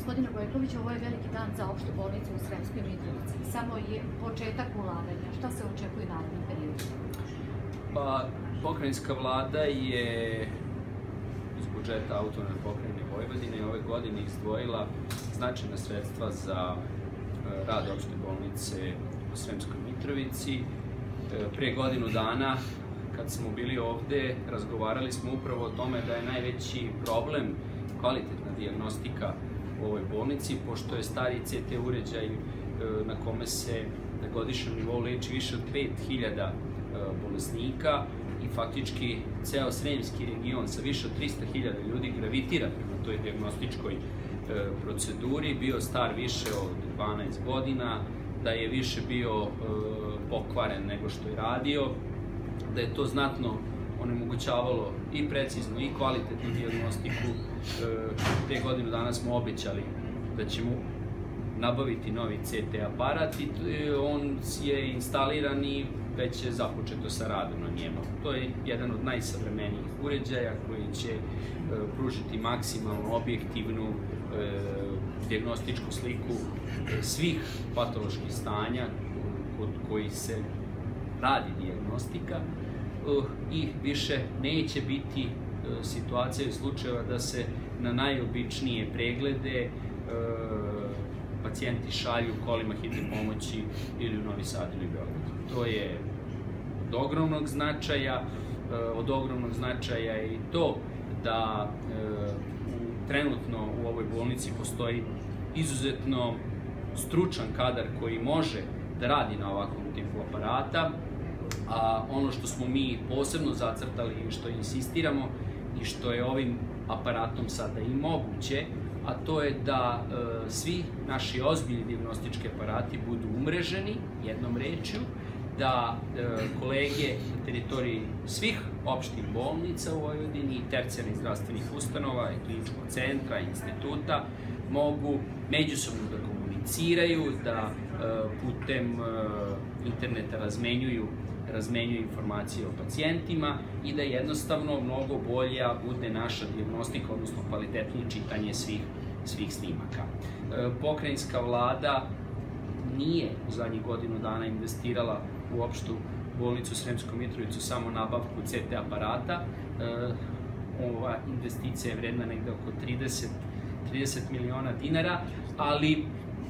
Gospodine Gojkoviću, ovo je veliki dan za opštu bolnicu u Sremskoj Mitrovici. Samo je početak ulaganja. Šta se očekuje u narednom periodu? Pa, pokrajinska vlada je iz budžeta autonomne pokrajine Vojvodine ove godine izdvojila značajna sredstva za rad opšte bolnice u Sremskoj Mitrovici. Prije godinu dana, kad smo bili ovde, razgovarali smo upravo o tome da je najveći problem kvalitetna dijagnostika u ovoj bolnici, pošto je stari CT uređaj na kome se na godišnjem nivou leči više od 5000 bolesnika i faktički ceo Sremski region sa više od 300.000 ljudi gravitira prema toj dijagnostičkoj proceduri, bio star više od 12 godina, da je više bio pokvaren nego što je radio, da je to znatno onemogućavalo i preciznu i kvalitetnu dijagnostiku. Prije godinu dana smo obećali da ćemo nabaviti novi CT aparat i on je instaliran i već je započeto sa radom na njemu. To je jedan od najsavremenijih uređaja koji će pružiti maksimalno objektivnu dijagnostičku sliku svih patoloških stanja kod kojih se radi dijagnostika i više neće biti situacija i slučajeva da se na najobičnije preglede pacijenti šalju kolima hitne pomoći ili u Novi Sad ili Beograd. To je od ogromnog značaja. Od ogromnog značaja je i to da trenutno u ovoj bolnici postoji izuzetno stručan kadar koji može da radi na ovakvom tipu aparata, a ono što smo mi posebno zacrtali i što insistiramo i što je ovim aparatom sada i moguće, a to je da svi naši ozbiljni dijagnostički aparati budu umreženi, jednom rečju, da kolege na teritoriji svih opštih bolnica u Vojvodini i tercijarnih zdravstvenih ustanova, i kliničkog centra, instituta, mogu međusobno da komuniciraju, da putem interneta razmenjuju informacije o pacijentima i da jednostavno mnogo bolja bude naša dijagnostika, odnosno kvalitetnije čitanje svih snimaka. Pokrajinska vlada nije u zadnjih godinu dana investirala u opštu bolnicu Sremsku Mitrovicu samo nabavku CT aparata. Ova investicija je vredna negde oko 30 miliona dinara, ali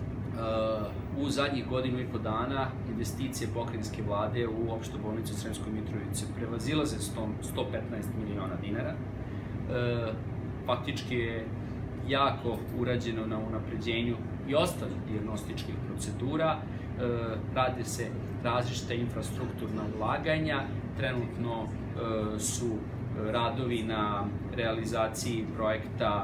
u zadnjih godinu i po dana investicije pokrajinske vlade u opštu bolnicu Sremsku Mitrovicu prevazilaze 115 miliona dinara. Faktički je jako urađeno na unapređenju i ostalih dijagnostičkih procedura. Rade se različita infrastrukturna ulaganja. Trenutno su radovi na realizaciji projekta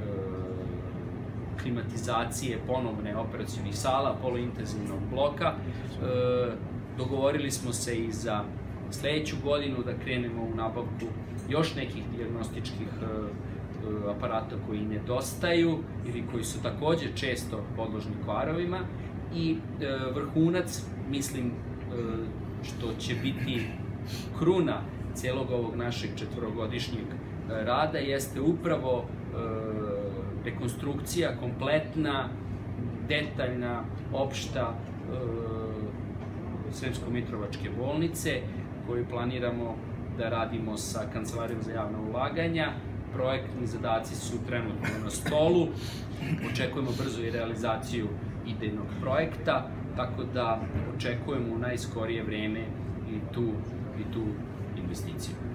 klimatizacije ponovne operacionih sala, poluintenzivnog bloka. Dogovorili smo se i za sledeću godinu da krenemo u nabavku još nekih dijagnostičkih aparata koji nedostaju ili koji su takođe često podložni kvarovima. I vrhunac, mislim, što će biti kruna celog ovog našeg 4-godišnjeg rada, jeste upravo rekonstrukcija kompletna, detaljna, opšta Sremsko-Mitrovačke bolnice, koju planiramo da radimo sa Kancelarijom za javna ulaganja. Projektni zadaci su trenutno na stolu. Očekujemo brzo i realizaciju idejnog projekta, tako da očekujemo u najskorije vreme i tu investiciju.